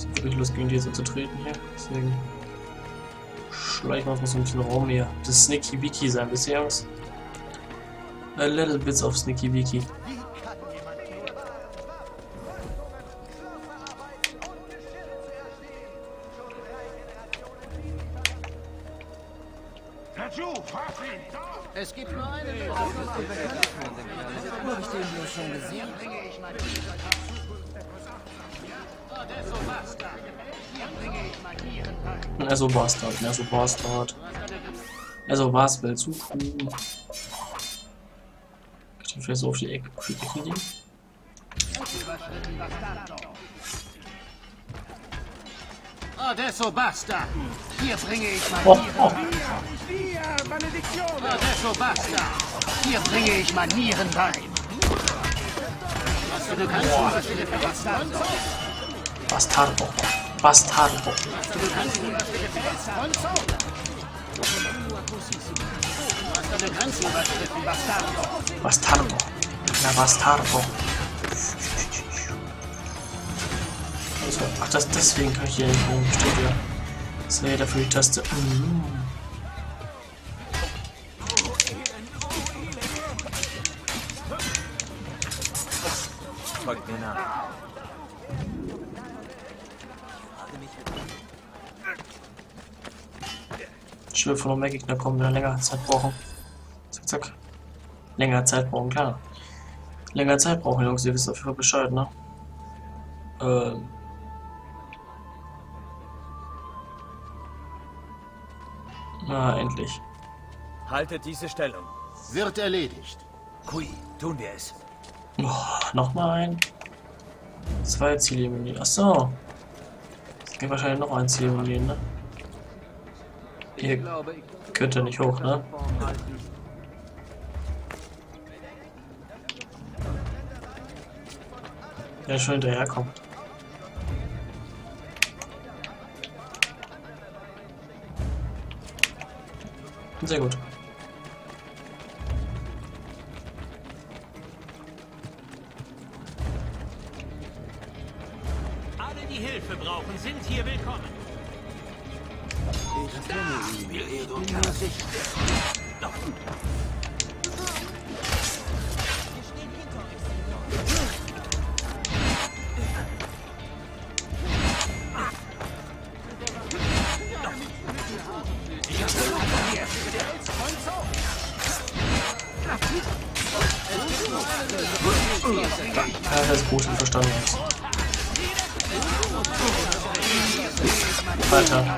Wirklich Lust gegen diese zu treten hier. Deswegen schleichen wir uns mal so ein bisschen Raum hier. Das Sneaky Wiki sein bisher, Jungs. A little bits of Sneaky Wiki. Es gibt nur eine Lösung. Habe ich den nur schon gesehen? Also Bastard, also Bastard. Also was will zu tun? Kann ich vielleicht so auf die Ecke legen? Adesso basta! Hier bringe ich mein Adesso basta! Hier bringe ich mein Nierenbein! Du kannst Bastardo. Bastardo. Bastardo. Na Bastardo. Ach, deswegen kann ich hier nicht rum. Steht ja. Das wäre ja dafür die Taste. Folgt mir nach. Ich will von noch mehr Gegner kommen, die länger Zeit brauchen. Zack, zack. Länger Zeit brauchen, klar. Länger Zeit brauchen, Jungs, ihr wisst auf jeden Fall Bescheid, ne? Na, endlich. Haltet diese Stellung. Wird erledigt. Kui, tun wir es. Oh, nochmal ein. 2 Ziele eliminieren. Achso. Es gibt wahrscheinlich noch ein Ziel eliminieren, ne? Ihr könnt ja nicht hoch, ne? Der schon hinterherkommt. Sehr gut. Alle, die Hilfe brauchen, sind hier willkommen. Ich kenne ihn. Ich bin mir sicher. Ja, das ist gut, verstanden. Weiter.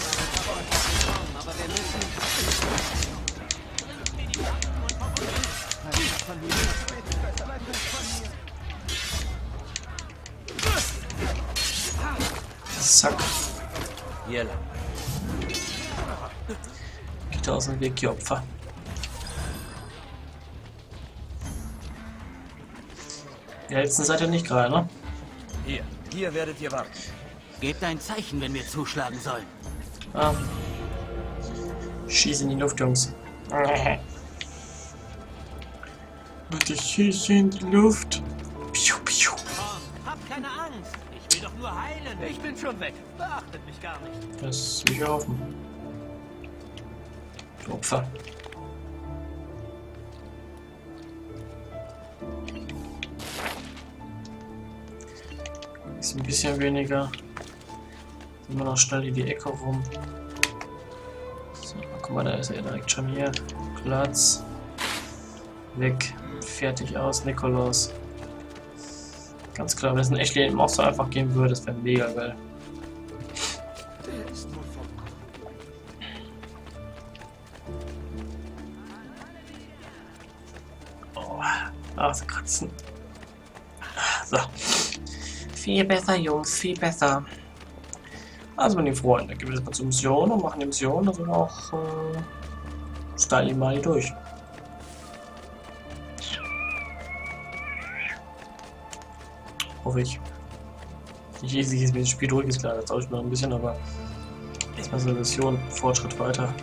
Zack. Hier lang. Geht aus dem Weg, ihr Opfer. Die letzten seid ihr nicht gerade, ne? Hier werdet ihr warten. Gebt ein Zeichen, wenn wir zuschlagen sollen. Ah. Schieß in die Luft, Jungs. Und ich schieße in die Luft. Piu, piu. Habt keine Angst. Ich will doch nur heilen. Ich bin schon weg. Beachtet mich gar nicht. Das will ich hoffen. Du Opfer. Ist ein bisschen weniger. Sind wir noch schnell in die Ecke rum. So, guck mal, da ist er direkt schon hier. Platz. Weg. Fertig aus, Nikolaus. Ganz klar, wenn es ein Echtleben auch so einfach gehen würde, das wäre mega geil. Oh, so kratzen. So. Viel besser, Jungs, viel besser. Also, meine Freunde, gehen wir jetzt mal zur Mission und machen die Mission, also auch stylen mal durch. Hoffe ich. Nicht easy ist, wie das Spiel durch ist, klar, das dauert ich noch ein bisschen, aber erstmal so eine Mission, Fortschritt weiter.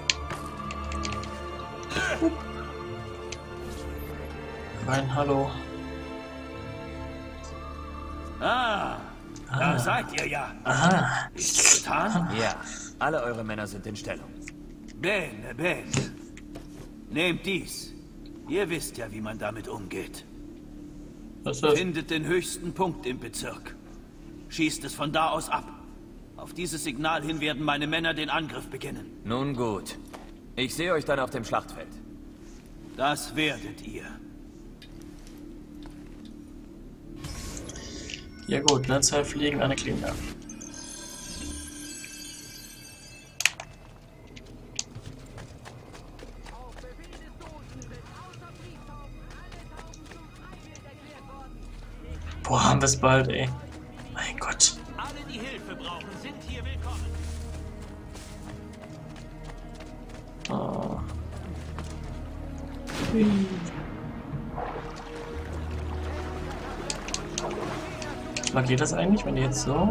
Rein, hallo. Ah, Da seid ihr ja. Aha. Ist getan? Ja. Alle eure Männer sind in Stellung. Bene, bene. Nehmt dies. Ihr wisst ja, wie man damit umgeht. Was ist das? Findet den höchsten Punkt im Bezirk. Schießt es von da aus ab. Auf dieses Signal hin werden meine Männer den Angriff beginnen. Nun gut. Ich sehe euch dann auf dem Schlachtfeld. Das werdet ihr. Ja gut, ne? 2 Fliegen, eine Klinge. Boah, haben wir es bald, ey. Mein Gott. Alle, die Hilfe brauchen, sind hier willkommen. Oh. Mal geht das eigentlich, wenn die jetzt so?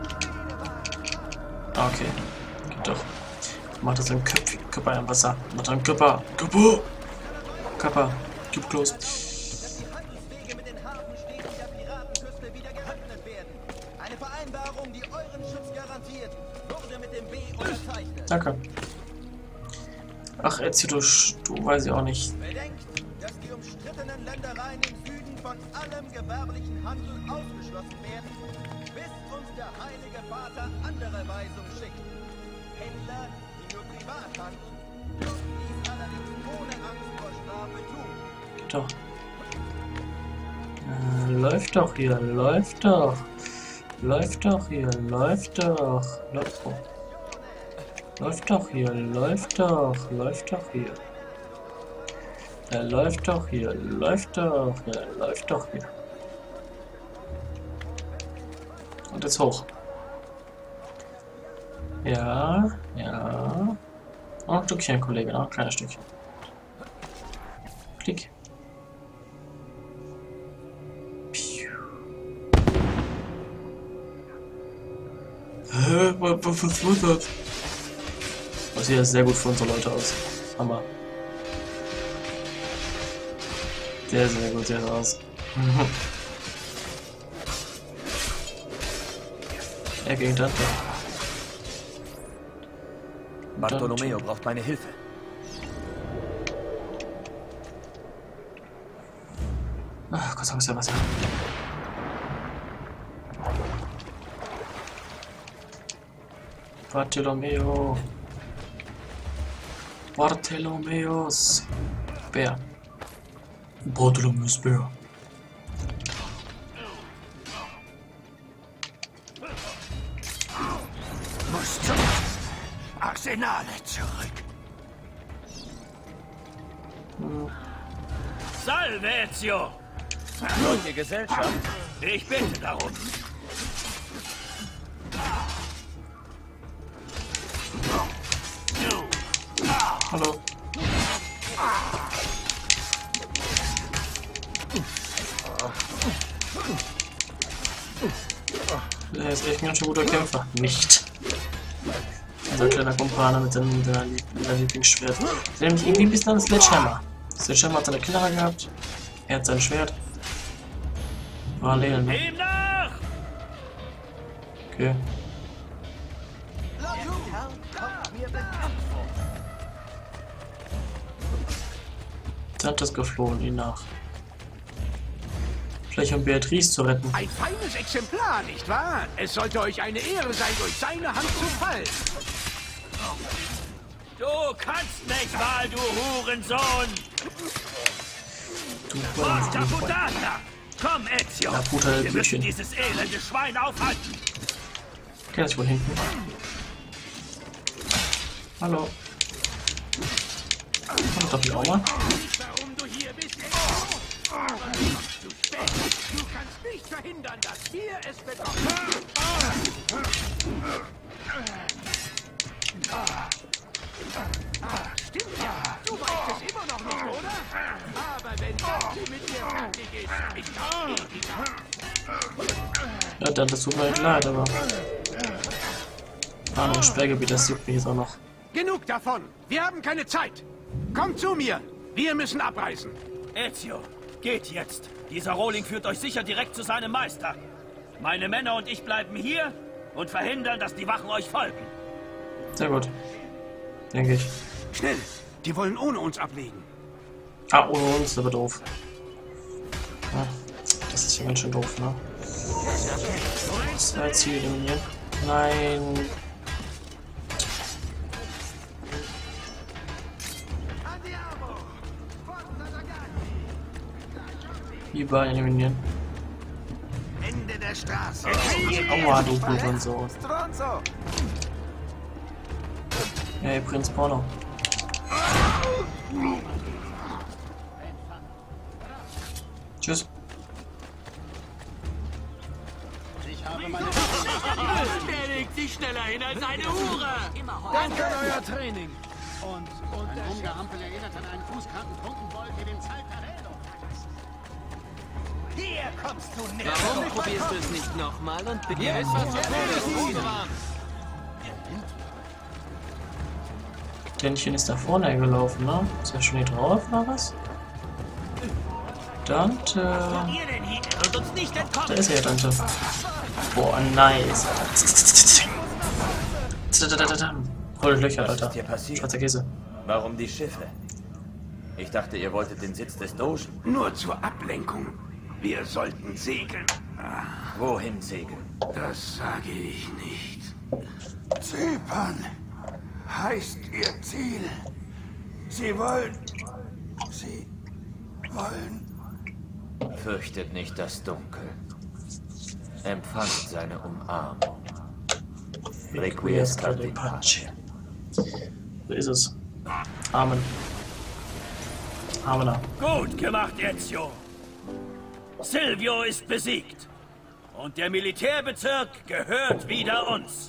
Ah, okay. Geht doch. Macht das ein Körper im Wasser. Macht ein Körper. Körper. Gib Klos. Handelswege mit den Hafenstädten der Piratenküste wieder geöffnet werden. Eine Vereinbarung, die euren Schutz garantiert, wurde mit dem B unterzeichnet. Danke. Ach, Ezio, du weiß ich auch nicht. Bedenkt, dass die umstrittenen Ländereien im Süden von allem gewerblichen Handel ausgeschlossen werden, bis uns der Heilige Vater andere Weisungen schickt. Händler, die nur privat handeln, dürfen dies allerdings ohne Angst vor Strafe tun. Doch. Läuft doch hier, läuft doch. Läuft doch hier, läuft doch. Läuft doch. Läuft doch hier, läuft doch. Läuft doch hier. Er läuft doch hier, läuft doch. Er läuft doch hier. Und jetzt hoch. Ja, ja. Noch ein Stückchen, Kollege, noch ein kleines Stückchen. Klick. Was wird das? Das sieht sehr gut für unsere Leute aus. Hammer. Sehr, sehr gut sieht das aus. Er gegen Dante. Bartolomeo braucht meine Hilfe. Ach, Gott sei Dank ist ja Wasser. Bartolomeo. Bartolomeos Bär. Bartolomeos Bär. Muss zum Arsenale zurück. Salve, Ezio! Wollt ihr Gesellschaft? Ich bitte darum. Hallo. Der ist echt ein ganz schön guter Kämpfer. Nicht. Unser kleiner Kumpane mit seinem Lieblingsschwert. Der nämlich irgendwie ein bisschen an Sledgehammer. Sledgehammer hat seine Knarre gehabt. Er hat sein Schwert. Parallel, ne? Ihm nach! Okay. Dante ist geflohen, ihn nach. Vielleicht um Beatrice zu retten. Ein feines Exemplar, nicht wahr? Es sollte euch eine Ehre sein, durch seine Hand zu fallen. Du kannst nicht mal, du Hurensohn! Du Forza Putana! Komm, Ezio! Ja, Puta, Wir müssen Blütchen. dieses elende Schwein aufhalten! Okay, das wohl hinten. Hallo. Hallo, darf ich auch mal? Warum du hier bist, Ezio? Aber du kommst zu spät. Du kannst nicht verhindern, dass wir es bekommen. Stimmt ja. Du weißt es immer noch nicht, oder? Aber wenn das mit dir fertig ist, ich kann Ja, dann das tut mir echt leid, aber... Ah, noch ein Sperrgebiet, das juckt mich jetzt auch noch. Genug davon. Wir haben keine Zeit. Kommt zu mir. Wir müssen abreisen. Ezio, geht jetzt! Dieser Rohling führt euch sicher direkt zu seinem Meister! Meine Männer und ich bleiben hier und verhindern, dass die Wachen euch folgen. Sehr gut. Denke ich. Schnell! Die wollen ohne uns ablegen. Ah, ohne uns, das wird doof. Ja, das ist ja ganz schön doof, ne? Zwei Ziele eliminieren. Nein. Überall eliminieren. Ende der Straße. Aua, du Hurensohn. Hey, Prinz Porno. Tschüss. Der legt sich schneller hin als eine Hure. Danke an euer Training. Und ein Umgehampel erinnert an einen fußkranken Trunkenbold, der den Zeit der Erinnerung vergisst. Hier kommst du nicht. Warum probierst du es nicht nochmal und bitte etwas zu tun? Dännchen ist da vorne hergelaufen, ne? Ist er schon hier drauf oder was? Dante. Ihr denn hier und uns nicht entkommen. Da ist er ja, Dante. Boah, nice. Voll Löcher, Alter. Was ist hier passiert? Schwarzer Käse. Warum die Schiffe? Ich dachte, ihr wolltet den Sitz des Dogen. Nur zur Ablenkung. Wir sollten segeln. Wohin segeln? Das sage ich nicht. Zypern heißt ihr Ziel. Sie wollen... Fürchtet nicht das Dunkel. Empfangt seine Umarmung. Requiescat in pace. So ist es. Amen. Amen. Gut gemacht, Ezio. Silvio ist besiegt. Und der Militärbezirk gehört wieder uns.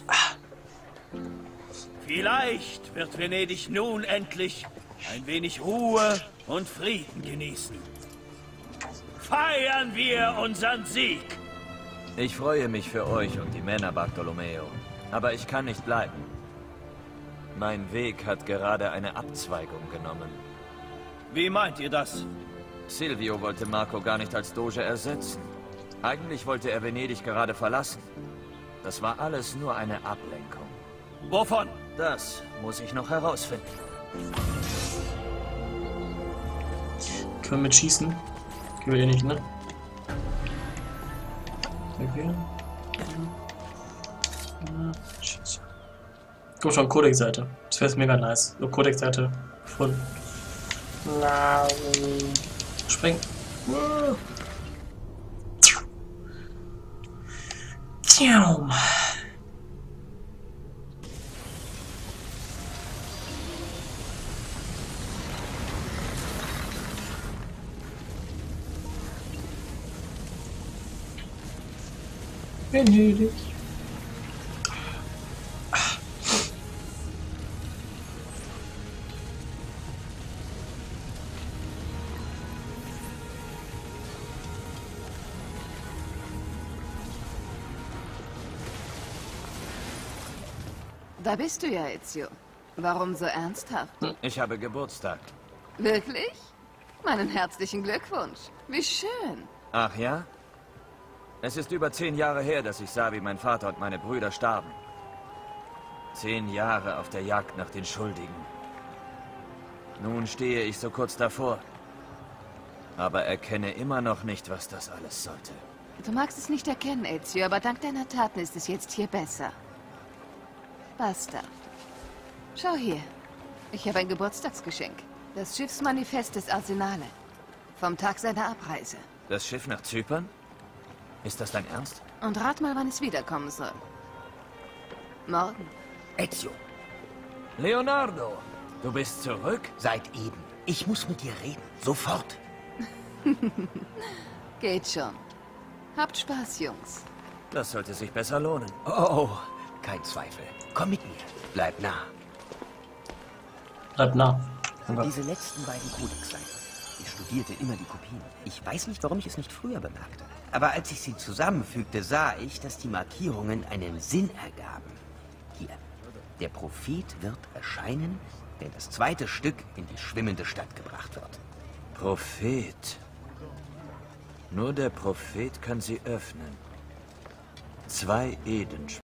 Vielleicht wird Venedig nun endlich ein wenig Ruhe und Frieden genießen. Feiern wir unseren Sieg! Ich freue mich für euch und die Männer, Bartolomeo. Aber ich kann nicht bleiben. Mein Weg hat gerade eine Abzweigung genommen. Wie meint ihr das? Silvio wollte Marco gar nicht als Doge ersetzen. Eigentlich wollte er Venedig gerade verlassen. Das war alles nur eine Ablenkung. Wovon? Das muss ich noch herausfinden. Können wir mit schießen? Können wir nicht, ne? Okay. Schießen. Guck schon, Codex-Seite. Das wäre mega nice. So, Codex-Seite gefunden. Na, spring. Tjaum. Venedig. Da bist du ja, Ezio. Warum so ernsthaft? Ich habe Geburtstag. Wirklich? Meinen herzlichen Glückwunsch. Wie schön. Ach ja? Es ist über 10 Jahre her, dass ich sah, wie mein Vater und meine Brüder starben. 10 Jahre auf der Jagd nach den Schuldigen. Nun stehe ich so kurz davor. Aber erkenne immer noch nicht, was das alles sollte. Du magst es nicht erkennen, Ezio, aber dank deiner Taten ist es jetzt hier besser. Basta. Schau hier. Ich habe ein Geburtstagsgeschenk. Das Schiffsmanifest des Arsenale. Vom Tag seiner Abreise. Das Schiff nach Zypern? Ist das dein Ernst? Und rat mal, wann es wiederkommen soll. Morgen. Ezio, Leonardo, du bist zurück? seit eben. Ich muss mit dir reden. Sofort. Geht schon. Habt Spaß, Jungs. Das sollte sich besser lohnen. Oh, kein Zweifel. Komm mit mir. Bleib nah. Bleibt nah. Diese letzten beiden Kodexseiten. Ich studierte immer die Kopien. Ich weiß nicht, warum ich es nicht früher bemerkte. Aber als ich sie zusammenfügte, sah ich, dass die Markierungen einen Sinn ergaben. Hier. Der Prophet wird erscheinen, wenn das zweite Stück in die schwimmende Stadt gebracht wird. Prophet. Nur der Prophet kann sie öffnen. 2 Eden.